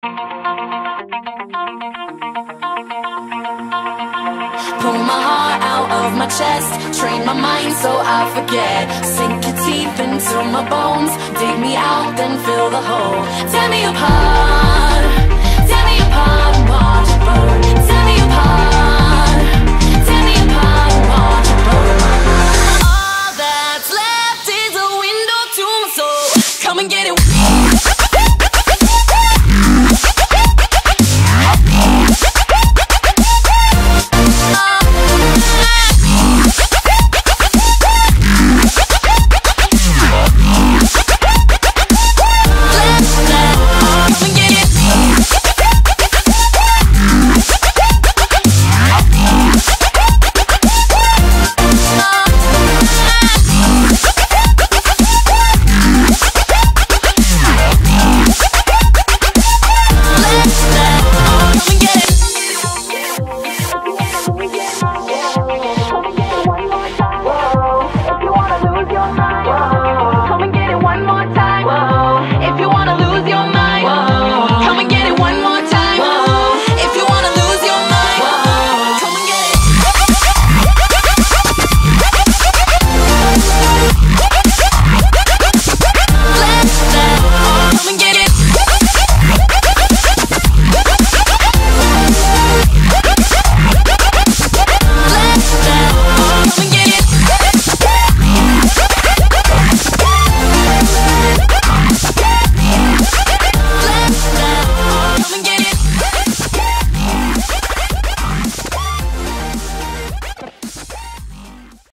Pull my heart out of my chest, train my mind so I forget. Sink your teeth into my bones, dig me out, then fill the hole. Tear me apart.